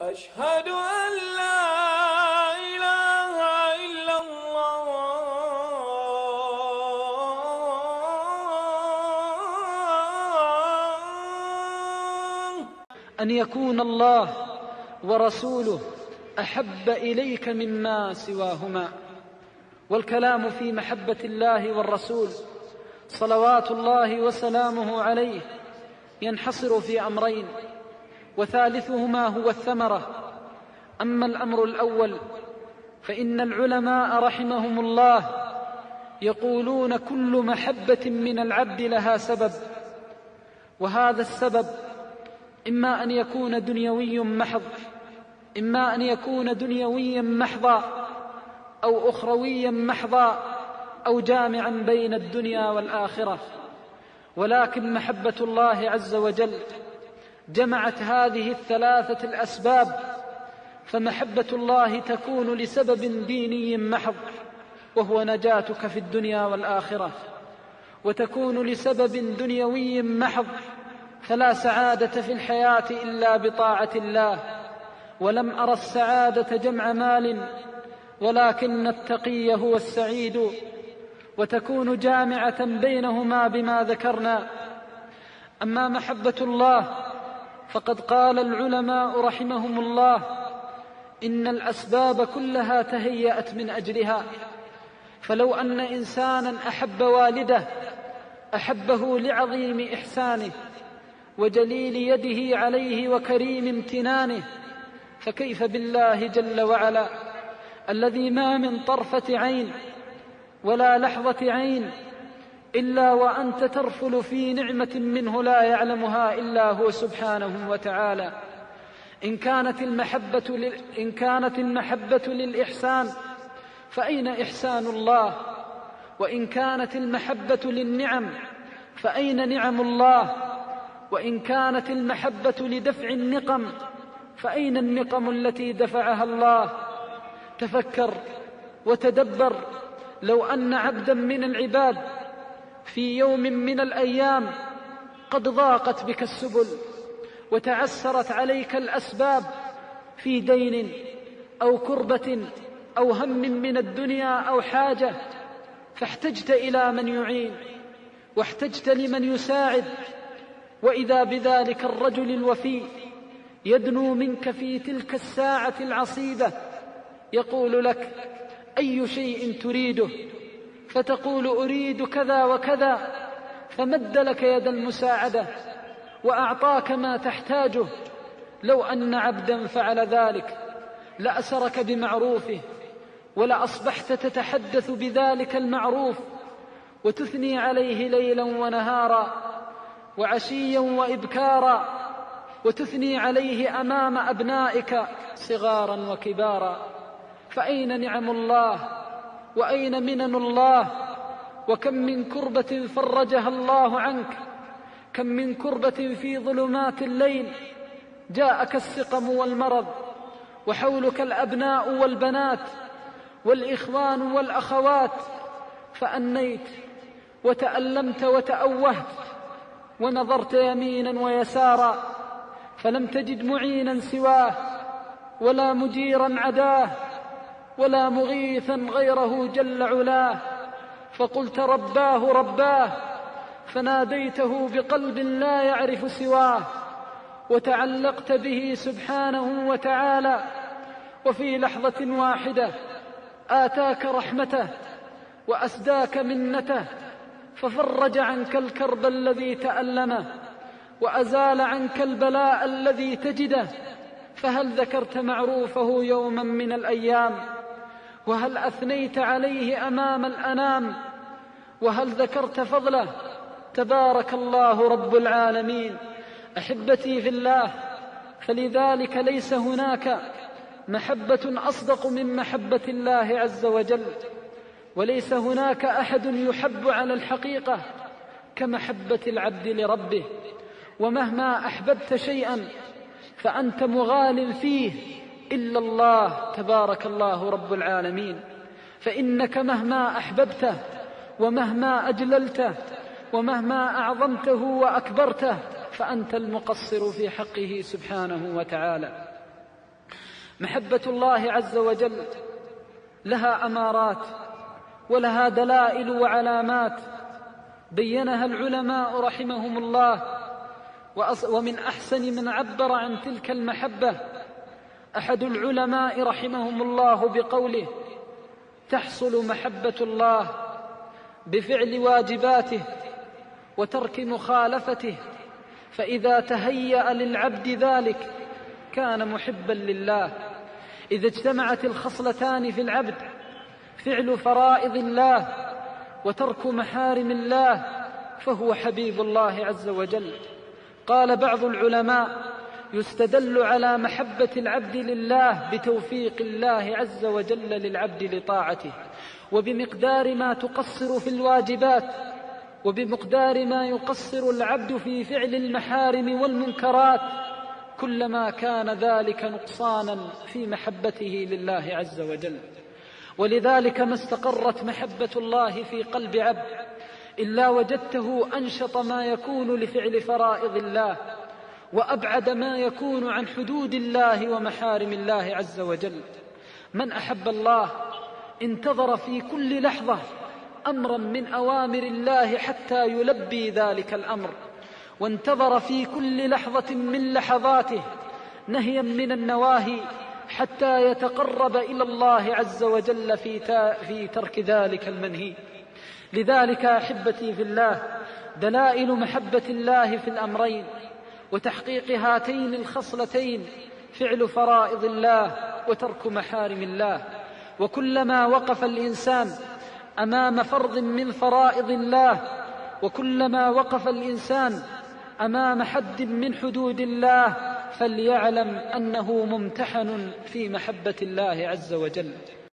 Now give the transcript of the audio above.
أشهد أن لا إله إلا الله. أن يكون الله ورسوله أحب إليك مما سواهما. والكلام في محبة الله والرسول صلوات الله وسلامه عليه ينحصر في أمرين، وثالثهما هو الثمرة. أما الأمر الأول فإن العلماء رحمهم الله يقولون كل محبة من العبد لها سبب، وهذا السبب إما أن يكون دنيوي محض، إما أن يكون دنيويا محضا أو أخرويا محضا أو جامعا بين الدنيا والآخرة. ولكن محبة الله عز وجل جمعت هذه الثلاثة الأسباب، فمحبة الله تكون لسبب ديني محض وهو نجاتك في الدنيا والآخرة، وتكون لسبب دنيوي محض فلا سعادة في الحياة إلا بطاعة الله. ولم أرى السعادة جمع مال ولكن التقي هو السعيد، وتكون جامعة بينهما بما ذكرنا. أما محبة الله فقد قال العلماء رحمهم الله إن الأسباب كلها تهيأت من أجلها. فلو أن إنسانا أحب والده أحبه لعظيم إحسانه وجليل يده عليه وكريم امتنانه، فكيف بالله جل وعلا الذي ما من طرفة عين ولا لحظة عين إلا وأنت ترفل في نعمة منه لا يعلمها إلا هو سبحانه وتعالى. إن كانت المحبة للإحسان فأين إحسان الله؟ وإن كانت المحبة للنعم فأين نعم الله؟ وإن كانت المحبة لدفع النقم فأين النقم التي دفعها الله؟ تفكر وتدبر، لو أن عبدا من العباد في يوم من الأيام قد ضاقت بك السبل وتعسرت عليك الأسباب في دين أو كربة أو هم من الدنيا أو حاجة، فاحتجت إلى من يعين واحتجت لمن يساعد، وإذا بذلك الرجل الوفي يدنو منك في تلك الساعة العصيبة يقول لك أي شيء تريده؟ فتقول أريد كذا وكذا، فمد لك يد المساعدة وأعطاك ما تحتاجه. لو أن عبدا فعل ذلك لأسرك بمعروفه، ولأصبحت تتحدث بذلك المعروف وتثني عليه ليلا ونهارا وعشيا وإبكارا، وتثني عليه أمام أبنائك صغارا وكبارا. فأين نعم الله وأين منن الله؟ وكم من كربة فرجها الله عنك، كم من كربة في ظلمات الليل جاءك السقم والمرض وحولك الأبناء والبنات والإخوان والأخوات، فأنيت وتألمت وتأوهت ونظرت يمينا ويسارا فلم تجد معينا سواه ولا مجيرا عداه ولا مغيثا غيره جل علاه، فقلت رباه رباه، فناديته بقلب لا يعرف سواه وتعلقت به سبحانه وتعالى، وفي لحظة واحدة آتاك رحمته وأسداك منته، ففرج عنك الكرب الذي تألمه وأزال عنك البلاء الذي تجده. فهل ذكرت معروفه يوما من الأيام؟ وهل أثنيت عليه أمام الأنام؟ وهل ذكرت فضله؟ تبارك الله رب العالمين. أحبتي في الله، فلذلك ليس هناك محبة أصدق من محبة الله عز وجل، وليس هناك أحد يحب على الحقيقة كمحبة العبد لربه. ومهما أحببت شيئا فأنت مغال فيه إلا الله تبارك الله رب العالمين، فإنك مهما أحببته ومهما أجللته ومهما أعظمته وأكبرته فأنت المقصر في حقه سبحانه وتعالى. محبة الله عز وجل لها أمارات ولها دلائل وعلامات بينها العلماء رحمهم الله، ومن أحسن من عبر عن تلك المحبة أحد العلماء رحمهم الله بقوله: تحصل محبة الله بفعل واجباته وترك مخالفته، فإذا تهيأ للعبد ذلك كان محبا لله. إذا اجتمعت الخصلتان في العبد، فعل فرائض الله وترك محارم الله، فهو حبيب الله عز وجل. قال بعض العلماء: يستدل على محبة العبد لله بتوفيق الله عز وجل للعبد لطاعته، وبمقدار ما تقصر في الواجبات، وبمقدار ما يقصر العبد في فعل المحارم والمنكرات، كلما كان ذلك نقصانا في محبته لله عز وجل. ولذلك ما استقرت محبة الله في قلب عبد إلا وجدته أنشط ما يكون لفعل فرائض الله، وأبعد ما يكون عن حدود الله ومحارم الله عز وجل. من أحب الله انتظر في كل لحظة أمرا من أوامر الله حتى يلبي ذلك الأمر، وانتظر في كل لحظة من لحظاته نهيا من النواهي حتى يتقرب إلى الله عز وجل في ترك ذلك المنهي. لذلك أحبتي في الله، دلائل محبة الله في الأمرين وتحقيق هاتين الخصلتين فعل فرائض الله وترك محارم الله. وكلما وقف الإنسان أمام فرض من فرائض الله، وكلما وقف الإنسان أمام حد من حدود الله، فليعلم أنه ممتحن في محبة الله عز وجل.